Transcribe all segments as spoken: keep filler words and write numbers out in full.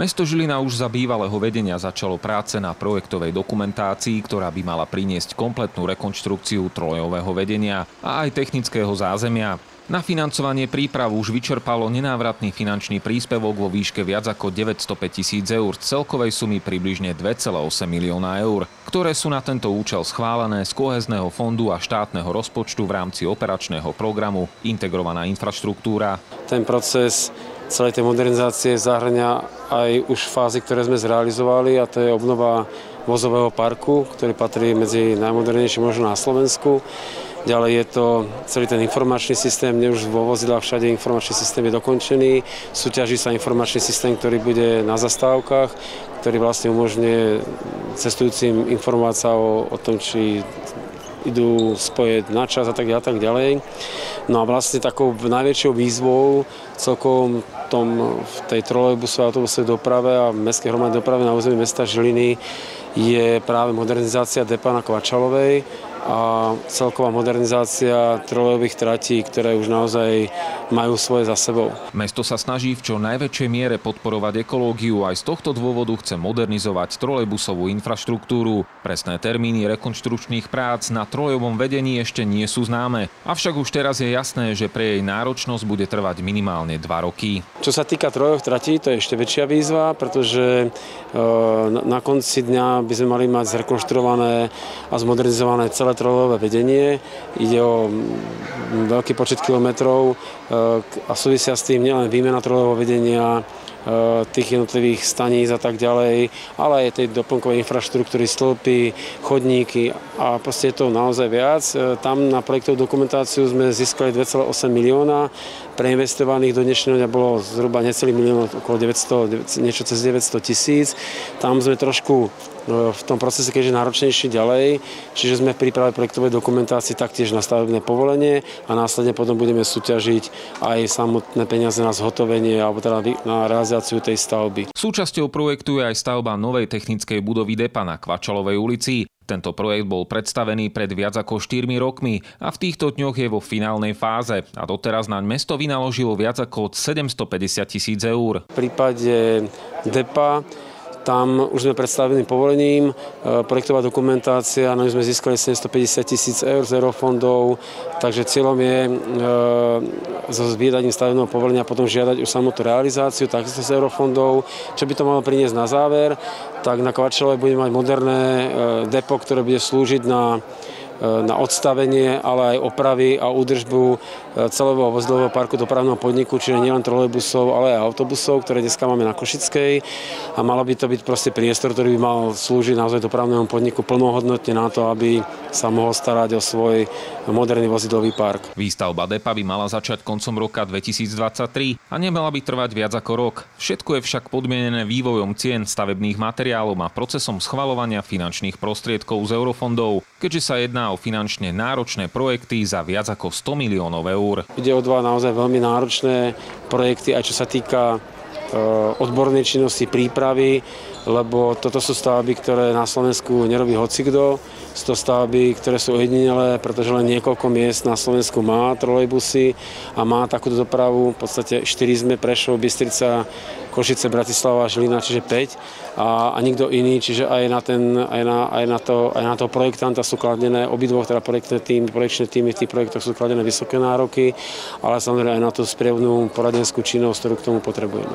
Mesto Žilina už za bývalého vedenia začalo práce na projektovej dokumentácii, ktorá by mala priniesť kompletnú rekonštrukciu trojového vedenia a aj technického zázemia. Na financovanie príprav už vyčerpalo nenávratný finančný príspevok vo výške viac ako deväťstopäť tisíc eur z celkovej sumy približne dva celé osem milióna eur, ktoré sú na tento účel schválené z kohézneho fondu a štátneho rozpočtu v rámci operačného programu Integrovaná infraštruktúra. Ten proces celej tej modernizácie zahŕňa aj už fázy, ktoré sme zrealizovali, a to je obnova vozového parku, ktorý patrí medzi najmodernejšie možno na Slovensku. Ďalej je to celý ten informačný systém, kde už vo vozidlách všade informačný systém je dokončený. Súťaží sa informačný systém, ktorý bude na zastávkach, ktorý vlastne umožňuje cestujúcim informovať sa o, o tom, či idú spojeť na čas a tak ďalej, a tak ďalej. No a vlastne takou najväčšou výzvou celkom tom, v tej trolejbusovej autobusovej doprave a mestskej hromadnej doprave na území mesta Žiliny je práve modernizácia depa na Kvačalovej a celková modernizácia trolejových tratí, ktoré už naozaj majú svoje za sebou. Mesto sa snaží v čo najväčšej miere podporovať ekológiu, aj z tohto dôvodu chce modernizovať trolejbusovú infraštruktúru. Presné termíny rekonštrukčných prác na trolejovom vedení ešte nie sú známe, avšak už teraz je jasné, že pre jej náročnosť bude trvať minimálne dva roky. Čo sa týka trojových tratí, to je ešte väčšia výzva, pretože na konci dňa by sme mali mať zrekonštruované a zmodernizované celé trolejové vedenie. Ide o veľký počet kilometrov a súvisia s tým nielen výmena trolejového vedenia, tých jednotlivých staníc a tak ďalej, ale aj tej doplnkovej infraštruktúry, stĺpy, chodníky a proste je to naozaj viac. Tam na projektovú dokumentáciu sme získali dva celé osem milióna, preinvestovaných do dnešného dňa bolo zhruba necelý milión, okolo deväťsto, niečo cez deväťsto tisíc. Tam sme trošku v tom procese, keďže náročnejší ďalej, čiže sme v príprave projektovej dokumentácii taktiež na stavebné povolenie a následne potom budeme súťažiť aj samotné peniaze na zhotovenie alebo teda na realizáciu tej stavby. Súčasťou projektu je aj stavba novej technickej budovy depa na Kvačalovej ulici. Tento projekt bol predstavený pred viac ako štyrmi rokmi a v týchto dňoch je vo finálnej fáze a doteraz naň mesto vynaložilo viac ako sedemstopäťdesiat tisíc eur. V prípade depa tam už sme predstaveným povolením, projektová dokumentácia, no sme získali sedemstopäťdesiat tisíc eur z eurofondov, takže cieľom je e, so vydaním stavebného povolenia potom žiadať už samotnú realizáciu, takisto z eurofondov. Čo by to malo priniesť na záver, tak na Kvačalovej budeme mať moderné e, depo, ktoré bude slúžiť na na odstavenie, ale aj opravy a údržbu celého vozidlového parku dopravného podniku, čiže nielen trolejbusov, ale aj autobusov, ktoré dneska máme na Košickej. A malo by to byť proste priestor, ktorý by mal slúžiť naozaj dopravnému podniku plnohodnotne na to, aby sa mohol starať o svoj moderný vozidlový park. Výstavba depa by mala začať koncom roka dvetisíctridsaťtri a nemala by trvať viac ako rok. Všetko je však podmienené vývojom cien stavebných materiálov a procesom schvaľovania finančných prostriedkov z eurofondov, keďže sa jedná o finančne náročné projekty za viac ako sto miliónov eur. Ide o dva naozaj veľmi náročné projekty, aj čo sa týka e, odbornej činnosti, prípravy, lebo toto sú stavby, ktoré na Slovensku nerobí hocikdo. Sú to stavby, ktoré sú ojedinelé, pretože len niekoľko miest na Slovensku má trolejbusy a má takúto dopravu. V podstate štyri sme: Prešov, Bystrica, Košice, Bratislava, Žilina, čiže päť. A, a nikto iný, čiže aj na, ten, aj na, aj na, to, aj na toho projektanta sú kladené obidvoch, teda projektné týmy, projekčné týmy v tých projektoch sú kladené vysoké nároky, ale samozrejme aj na tú sprievodnú poradenskú činnosť, ktorú k tomu potrebujeme.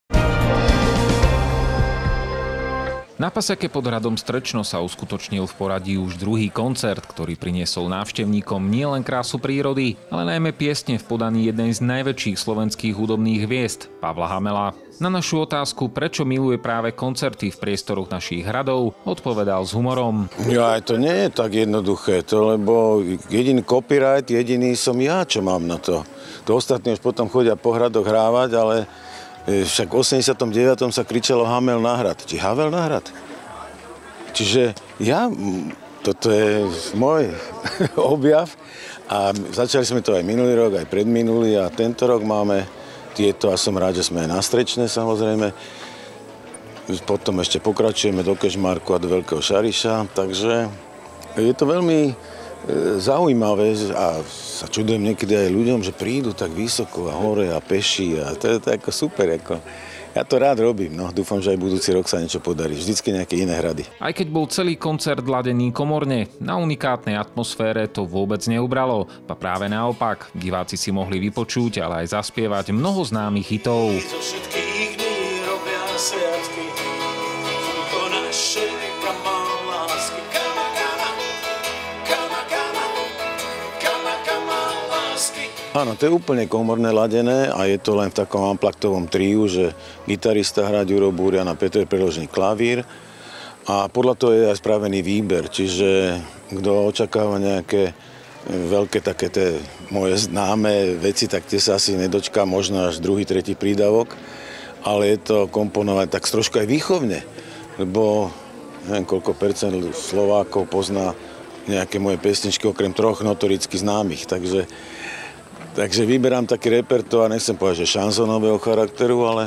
Na Pasiake pod hradom Strečno sa uskutočnil v poradí už druhý koncert, ktorý priniesol návštevníkom nielen krásu prírody, ale najmä piesne v podaní jednej z najväčších slovenských hudobných hviezd, Pavla Hamela. Na našu otázku, prečo miluje práve koncerty v priestoroch našich hradov, odpovedal s humorom. Ja, to nie je tak jednoduché, to, lebo jediný copyright, jediný som ja, čo mám na to. To ostatní už potom chodia po hradoch hrávať, ale však v osemdesiatom deviatom sa kričalo Hamel na hrad. Či Havel na hrad? Čiže ja, toto je môj objav a začali sme to aj minulý rok, aj predminulý a tento rok máme tieto a som rád, že sme aj na Strečne samozrejme. Potom ešte pokračujeme do Kežmarku a do Veľkého Šariša, takže je to veľmi zaujímavé a sa čudujem niekedy aj ľuďom, že prídu tak vysoko a hore a peši a to je to ako super. Ako. Ja to rád robím, no. Dúfam, že aj budúci rok sa niečo podarí. Vždycky nejaké iné hrady. Aj keď bol celý koncert ladený komorne, na unikátnej atmosfére to vôbec neubralo. Pa práve naopak, diváci si mohli vypočuť, ale aj zaspievať mnoho známych hitov. Zo všetkých dní robia sviatky, sú to naše kamalásky. Kama, kama, kama, kama, kama, kama, lásky. Áno, to je úplne komorné ladené a je to len v takom amplaktovom triu, že gitarista hrá Ďuro Búrian a Peter Preložný klavír. A podľa toho je aj spravený výber, čiže kto očakáva nejaké veľké také tie moje známe veci, tak tie sa asi nedočká, možno až druhý, tretí prídavok. Ale je to komponované tak trošku aj výchovne, lebo neviem koľko percent Slovákov pozná nejaké moje pesničky okrem troch notoricky známych, takže Takže vyberám taký repertoár, nechcem povedať, že šanzonového charakteru, ale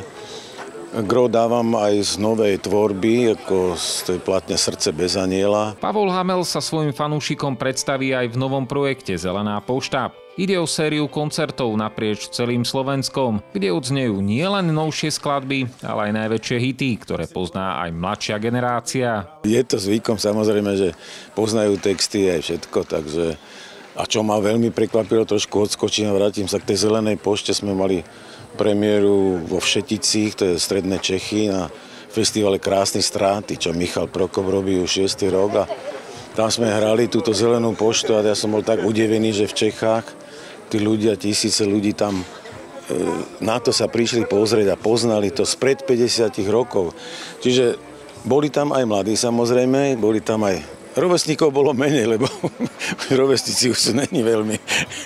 gro dávam aj z novej tvorby, ako z tej platne Srdce bez aniela. Pavol Hamel sa svojim fanúšikom predstaví aj v novom projekte Zelená pošta. Ide o sériu koncertov naprieč celým Slovenskom, kde odznejú nielen novšie skladby, ale aj najväčšie hity, ktoré pozná aj mladšia generácia. Je to zvykom samozrejme, že poznajú texty aj všetko, takže... A čo ma veľmi prekvapilo, trošku odskočím a vrátim sa k tej Zelenej pošte. Sme mali premiéru vo Všeticích, to je stredné Čechy, na festivale Krásnej Stráty, čo Michal Prokop robí už šiesty rok. A tam sme hrali túto Zelenú poštu a ja som bol tak udevený, že v Čechách tí ľudia, tisíce ľudí tam e, na to sa prišli pozrieť a poznali to spred päťdesiat rokov. Čiže boli tam aj mladí samozrejme, boli tam aj rovesníkov bolo menej, lebo rovesníci už sú není veľmi.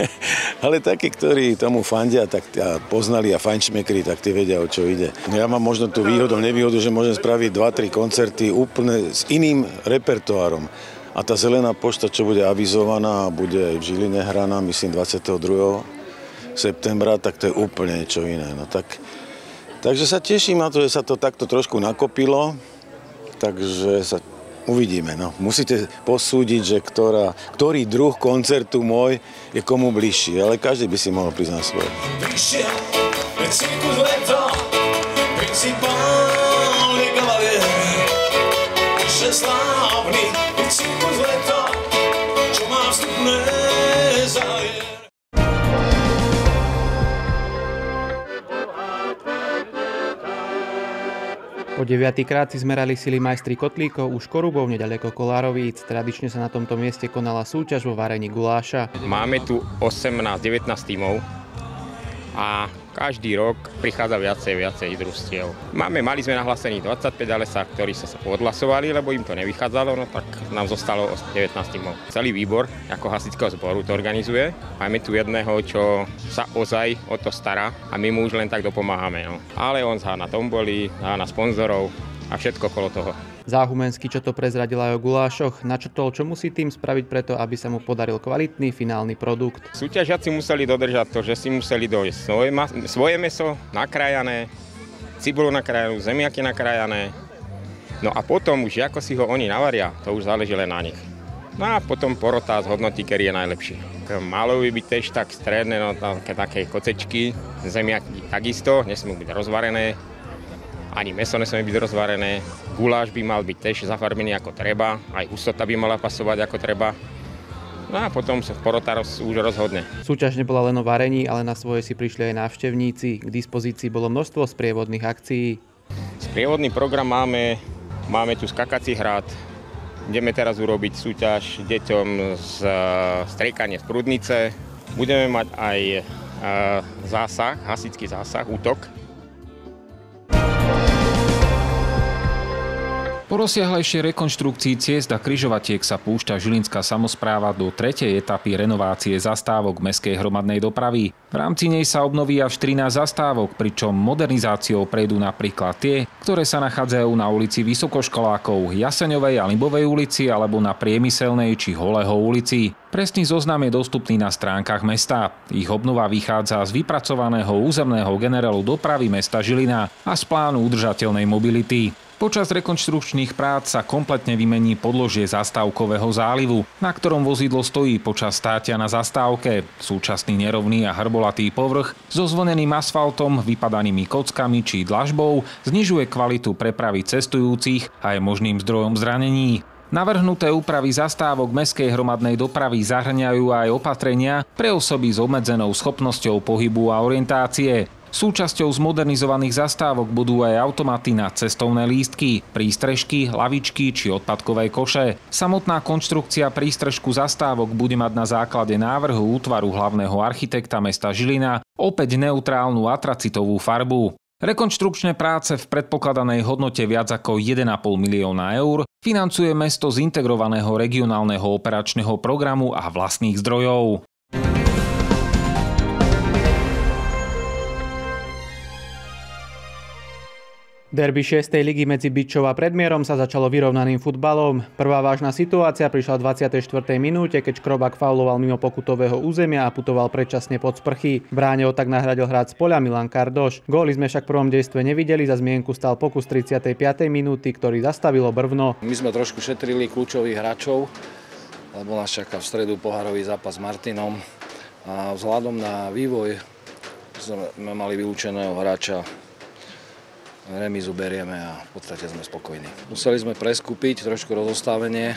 Ale takí, ktorí tomu fandia tak a poznali a fajnšmekri, tak tí vedia, o čo ide. Ja mám možno tú výhodu, nevýhodu, že môžem spraviť dva tri koncerty úplne s iným repertoárom. A tá Zelená pošta, čo bude avizovaná a bude aj v Žiline hraná, myslím dvadsiateho druhého septembra, tak to je úplne niečo iné. No tak, takže sa teším na to, že sa to takto trošku nakopilo, takže sa uvidíme, no. Musíte posúdiť, že ktorá, ktorý druh koncertu môj je komu bližší, ale každý by si mohol priznať svoje. Prišiel je cirkus leto, principálny kavalier, že slávny je cirkus leto, čo má vstupné závier. Po deviatykrát si zmerali sily majstri kotlíkov už Korubov nedaleko Kolárovíc. Tradične sa na tomto mieste konala súťaž vo varení guláša. Máme tu osemnásť devätnásť tímov a každý rok prichádza viacej viacej družstiev. Máme, mali sme nahlásených dvadsaťpäť, ale sa, ktorí sa odhlasovali, lebo im to nevychádzalo, no tak nám zostalo devätnásť tímov. Celý výbor ako hasičského zboru to organizuje. Máme tu jedného, čo sa ozaj o to stará a my mu už len tak dopomáhame. No. Ale on zhá na tomboli, zhá na sponzorov a všetko okolo toho. Záhumenský, čo to prezradil aj o gulášoch, načrtol, čo musí tým spraviť preto, aby sa mu podaril kvalitný finálny produkt. Súťažiaci museli dodržať to, že si museli dojsť svoje, mas- svoje mäso nakrájané, cibulu nakrájanú, zemiaky nakrájané. No a potom už ako si ho oni navaria, to už záleží len na nich. No a potom porota zhodnotí, ktorý je najlepší. Malo by byť tiež tak stredné, no také, také kocečky, zemiaky takisto, nesmú byť rozvarené. Ani mäso nesmie byť rozvarené, guláš by mal byť tiež zafarbený ako treba, aj hustota by mala pasovať ako treba. No a potom sa porota roz, už rozhodne. Súťaž nebola len o varení, ale na svoje si prišli aj návštevníci. K dispozícii bolo množstvo sprievodných akcií. Sprievodný program máme, máme tu skakací hrad, ideme teraz urobiť súťaž deťom z striekanie z prudnice. Budeme mať aj e, zásah, hasičský zásah, útok. Po rozsiahlejšej rekonštrukcii ciest a križovatiek sa púšťa žilinská samospráva do tretej etapy renovácie zastávok mestskej hromadnej dopravy. V rámci nej sa obnoví až trinásť zastávok, pričom modernizáciou prejdú napríklad tie, ktoré sa nachádzajú na ulici Vysokoškolákov, Jaseňovej a Libovej ulici alebo na Priemyselnej či Holého ulici. Presný zoznam je dostupný na stránkach mesta. Ich obnova vychádza z vypracovaného územného generálu dopravy mesta Žilina a z plánu udržateľnej mobility. Počas rekonštrukčných prác sa kompletne vymení podložie zastávkového zálivu, na ktorom vozidlo stojí počas státia na zastávke. Súčasný nerovný a hrbolatý povrch so zvoneným asfaltom, vypadanými kockami či dlažbou znižuje kvalitu prepravy cestujúcich a je možným zdrojom zranení. Navrhnuté úpravy zastávok mestskej hromadnej dopravy zahŕňajú aj opatrenia pre osoby s obmedzenou schopnosťou pohybu a orientácie. Súčasťou zmodernizovaných zastávok budú aj automaty na cestovné lístky, prístrežky, lavičky či odpadkové koše. Samotná konštrukcia prístrežku zastávok bude mať na základe návrhu útvaru hlavného architekta mesta Žilina opäť neutrálnu atracitovú farbu. Rekonštrukčné práce v predpokladanej hodnote viac ako jeden a pol milióna eur financuje mesto z integrovaného regionálneho operačného programu a vlastných zdrojov. Derby šiestej ligy medzi Byčou a Predmierom sa začalo vyrovnaným futbalom. Prvá vážna situácia prišla v dvadsiatej štvrtej minúte, keď Škrobák fauloval mimo pokutového územia a putoval predčasne pod sprchy. V bráne ho tak nahradil hráč z poľa Milan Kardoš. Góly sme však v prvom dejstve nevideli, za zmienku stal pokus tridsiatej piatej minúty, ktorý zastavilo Brvno. My sme trošku šetrili kľúčových hráčov, lebo nás čaká v stredu pohárový zápas s Martinom. A vzhľadom na vývoj sme mali vylúčeného hráča. Remízu berieme a v podstate sme spokojní. Museli sme preskúpiť trošku rozostavenie,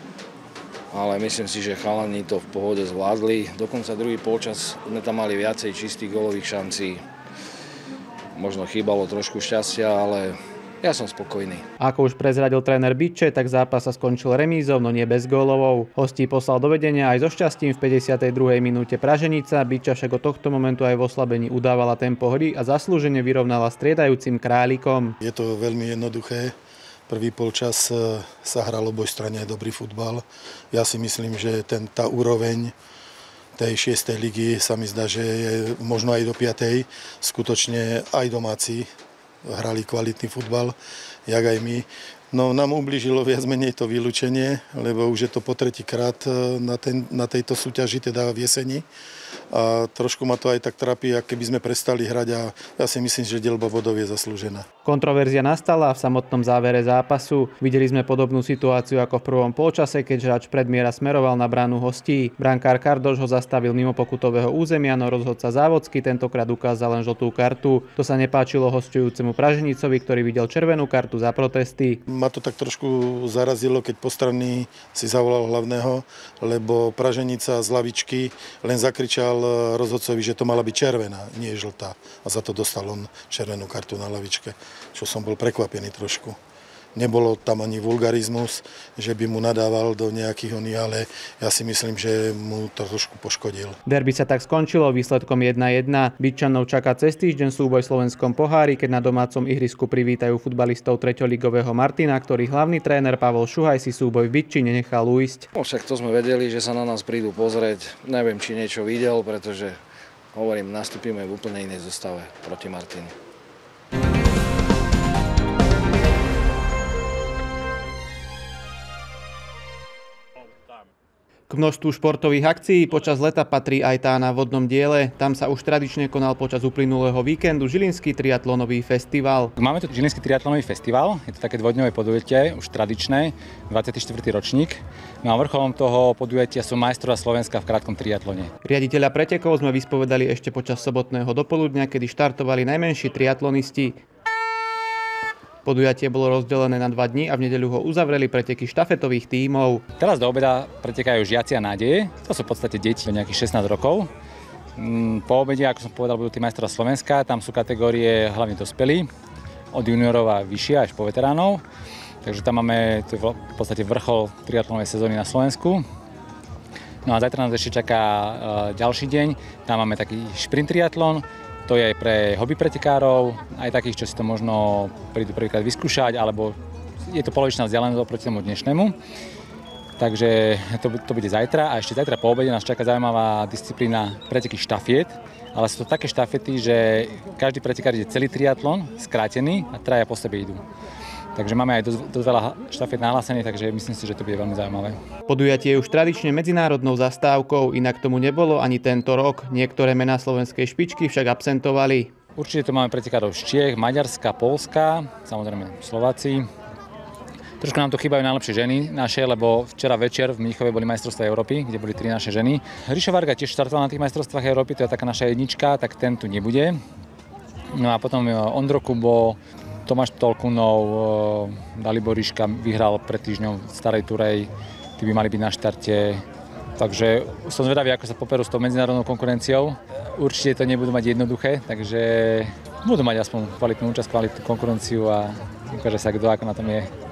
ale myslím si, že chalani to v pohode zvládli. Dokonca druhý polčas sme tam mali viacej čistých gólových šancí. Možno chýbalo trošku šťastia, ale ja som spokojný. Ako už prezradil tréner Byče, tak zápas sa skončil remízou, no nie bez gólovou. Hostí poslal do vedenia aj so šťastím v päťdesiatej druhej minúte Praženica. Byča však od tohto momentu aj v oslabení udávala tempo hry a zaslúžene vyrovnala striedajúcim Králikom. Je to veľmi jednoduché. Prvý polčas sa hral obojstranne dobrý futbal. Ja si myslím, že ten, tá úroveň tej šiestej ligy sa mi zdá, že je možno aj do piatej. Skutočne aj domáci hrali kvalitný futbal, jak aj my. No nám ublížilo viac menej to vylúčenie, lebo už je to po tretíkrát na, ten, na tejto súťaži, teda v jeseni. A trošku ma to aj tak trápi, ak keby sme prestali hrať a ja si myslím, že deľba bodov je zaslúžená. Kontroverzia nastala v samotnom závere zápasu. Videli sme podobnú situáciu ako v prvom polčase, keď hráč Predmiera smeroval na bránu hostí. Brankár Kardoš ho zastavil mimo pokutového územia, no rozhodca závodsky tentokrát ukázal len žltú kartu. To sa nepáčilo hosťujúcemu Praženicovi, ktorý videl červenú kartu za protesty. Ma to tak trošku zarazilo, keď postranný si zavolal hlavného, lebo Praženica z lavičky len zakričal rozhodcovi, že to mala byť červená, nie žltá. A za to dostal on červenú kartu na lavičke, čo som bol prekvapený trošku. Nebolo tam ani vulgarizmus, že by mu nadával do nejakých oných, ale ja si myslím, že mu to trošku poškodil. Derby sa tak skončilo výsledkom jedna jedna. Byčanov čaká cez týždeň súboj v slovenskom pohári, keď na domácom ihrisku privítajú futbalistov treťoligového Martina, ktorý hlavný tréner Pavol Šuhaj si súboj v Byči nenechal uísť. No, však to sme vedeli, že sa na nás prídu pozrieť. Neviem, či niečo videl, pretože hovorím, nastúpime v úplne inej zostave proti Martinu. K množstvu športových akcií počas leta patrí aj tá na vodnom diele. Tam sa už tradične konal počas uplynulého víkendu Žilinský triatlonový festival. Máme tu Žilinský triatlonový festival, je to také dvojdňové podujatie, už tradičné, dvadsiaty štvrtý ročník. No a vrcholom toho podujatia sú majstrovstvá Slovenska v krátkom triatlone. Riaditeľa pretekov sme vyspovedali ešte počas sobotného dopoludňa, kedy štartovali najmenší triatlonisti. Podujatie bolo rozdelené na dva dni a v nedeľu ho uzavreli preteky štafetových tímov. Teraz do obeda pretekajú žiaci a nádeje. To sú v podstate deti do nejakých šestnásť rokov. Po obede, ako som povedal, budú tí majstrovstvá Slovenska. Tam sú kategórie hlavne dospelí, od juniorov a vyššie až po veteránov. Takže tam máme to je v podstate vrchol triatlonovej sezóny na Slovensku. No a zajtra nás ešte čaká ďalší deň. Tam máme taký šprint triatlon. To je aj pre hobby pretekárov, aj takých, čo si to možno prídu prvýkrát vyskúšať, alebo je to polovičná vzdialenosť oproti tomu dnešnému. Takže to, to bude zajtra a ešte zajtra po obede nás čaká zaujímavá disciplína preteky štafiet, ale sú to také štafety, že každý pretekár ide celý triatlon, skrátený a traja po sebe idú. Takže máme aj dosť, dosť veľa štafet nahlásených, takže myslím si, že to bude veľmi zaujímavé. Podujatie je už tradične medzinárodnou zastávkou, inak tomu nebolo ani tento rok. Niektoré mená slovenskej špičky však absentovali. Určite tu máme pretekárov z Čiech, Maďarska, Poľska, samozrejme Slováci. Trošku nám tu chýbajú najlepšie ženy naše, lebo včera večer v Mníchove boli majstrovstvá Európy, kde boli tri naše ženy. Ríšo Varga tiež štartoval na tých majstrovstvách Európy, to je taká naša jednička, tak ten tu nebude. No a potom Ondro Kubo, Tomáš Tolkunov, Dalibor Ríška vyhral pred týždňom v Starej Turej, tí by mali byť na štarte. Takže som zvedavý, ako sa poperú s tou medzinárodnou konkurenciou. Určite to nebudú mať jednoduché, takže budú mať aspoň kvalitnú účasť, kvalitnú konkurenciu a ukáže sa, kto ako na tom je.